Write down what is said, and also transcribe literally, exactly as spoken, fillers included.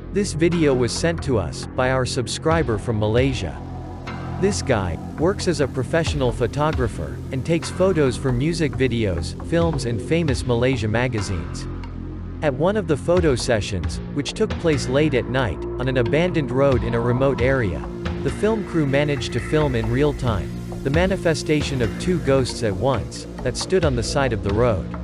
This video was sent to us by our subscriber from Malaysia. This guy works as a professional photographer and takes photos for music videos, films and famous Malaysia magazines. At one of the photo sessions, which took place late at night, on an abandoned road in a remote area, the film crew managed to film in real time the manifestation of two ghosts at once that stood on the side of the road.